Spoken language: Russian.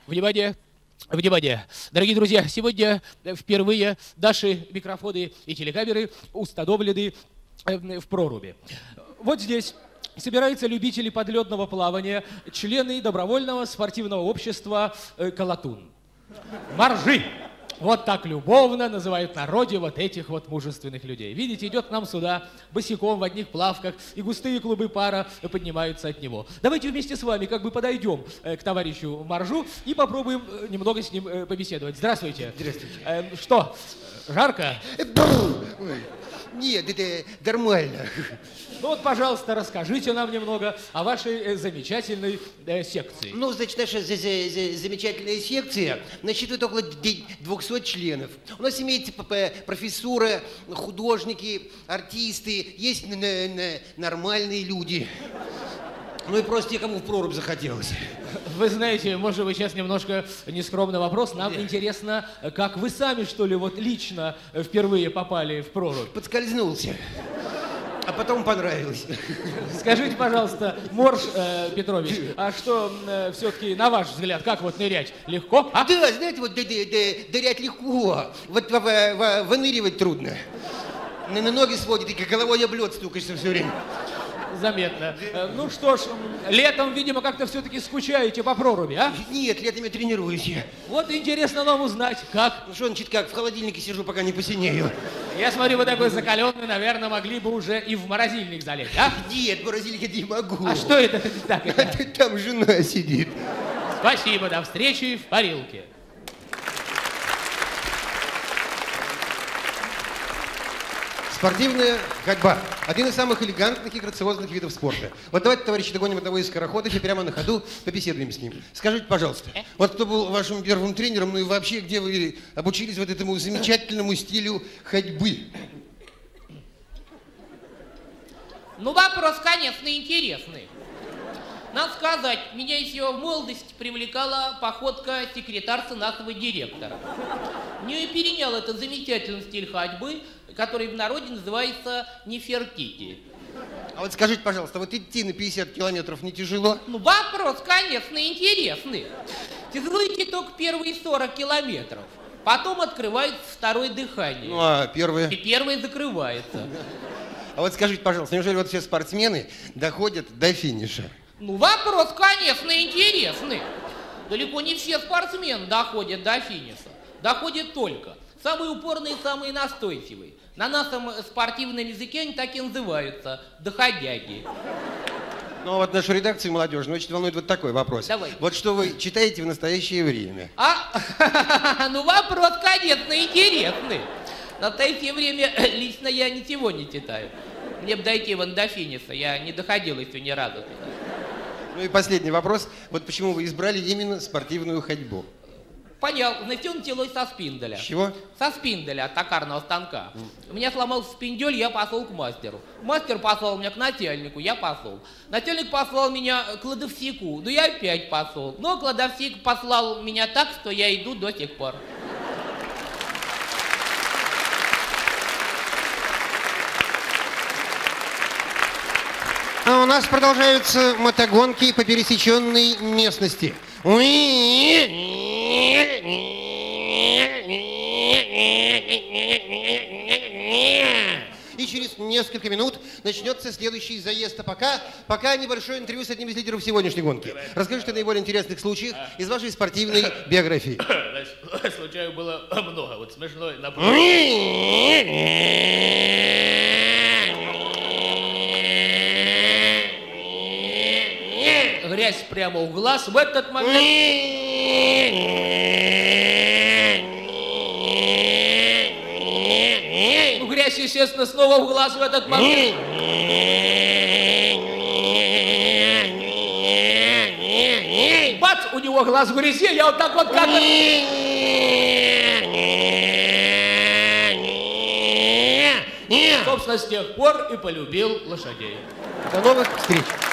Внимание! Внимание! Дорогие друзья, сегодня впервые наши микрофоны и телекамеры установлены в проруби. Вот здесь собираются любители подледного плавания, члены добровольного спортивного общества «Колотун». Моржи! Вот так любовно называют в народе вот этих вот мужественных людей. Видите, идет к нам сюда босиком в одних плавках, и густые клубы пара поднимаются от него. Давайте вместе с вами как бы подойдем к товарищу Моржу и попробуем немного с ним побеседовать. Здравствуйте. Здравствуйте. Что, жарко? Нет, это нормально. Ну вот, пожалуйста, расскажите нам немного о вашей замечательной секции. Ну, значит, наша замечательная секция насчитывает около 200 членов. У нас имеется профессура, художники, артисты, есть нормальные люди. Ну и просто те, кому в прорубь захотелось. Вы знаете, может быть, сейчас немножко нескромный вопрос. Нам интересно, как вы сами, что ли, вот лично впервые попали в прорубь? Подскользнулся. А потом понравилось. Скажите, пожалуйста, Морж Петрович, а что все-таки, на ваш взгляд, как вот нырять? Легко? А? Да, знаете, вот дырять легко. Вот выныривать трудно. На ноги сводит, и головой об лед стукаешься все время. Заметно. Ну что ж, летом, видимо, как-то все-таки скучаете по проруби, а? Нет, летом я тренируюсь. Вот интересно нам узнать, как. Ну что, значит, как, в холодильнике сижу, пока не посинею. Я смотрю, вы такой закаленный, наверное, могли бы уже и в морозильник залезть, а? Нет, в морозильник я не могу. А что это так? Там жена сидит. Спасибо, до встречи в парилке. Спортивная ходьба. Один из самых элегантных и грациозных видов спорта. Вот давайте, товарищи, догоним одного из скороходов и прямо на ходу побеседуем с ним. Скажите, пожалуйста, вот кто был вашим первым тренером, ну и вообще, где вы обучились вот этому замечательному стилю ходьбы? Ну, вопрос, конечно, интересный. Надо сказать, меня еще в молодости привлекала походка секретарца нашего директора. Мне и перенял этот замечательный стиль ходьбы, который в народе называется Нефертити. А вот скажите, пожалуйста, вот идти на 50 километров не тяжело? Ну, вопрос, конечно, интересный. Тяжело идти только первые 40 километров. Потом открывается второе дыхание. Ну, а первое? И первое закрывается. А вот скажите, пожалуйста, неужели вот все спортсмены доходят до финиша? Ну, вопрос, конечно, интересный. Далеко не все спортсмены доходят до финиша. Доходят только самые упорные, самые настойчивые. На нашем спортивном языке они так и называются – доходяги. Ну, вот нашу редакцию молодежную очень волнует вот такой вопрос. Давай. Вот что вы читаете в настоящее время? Ну, вопрос, конечно, интересный. В настоящее время лично я ничего не читаю. Мне бы дойти вон до финиша, я не доходил еще ни разу. Ну и последний вопрос. Вот почему вы избрали именно спортивную ходьбу? Понял. Значит, все началось со спинделя. С чего? Со спинделя, от токарного станка. У меня сломался спиндель, я пошел к мастеру. Мастер послал меня к начальнику, я пошел. Начальник послал меня к кладовщику, ну я опять пошел. Но кладовщик послал меня так, что я иду до сих пор. А у нас продолжаются мотогонки по пересеченной местности. И через несколько минут начнется следующий заезд. А пока небольшое интервью с одним из лидеров сегодняшней гонки. Расскажите о наиболее интересных случаях из вашей спортивной биографии. Случаев было много, вот смешной грязь прямо в глаз в этот момент. Ну, грязь, естественно, снова в глаз в этот момент. Бац, у него глаз в грязи, я вот так вот как... Собственно, с тех пор и полюбил лошадей. До новых встреч!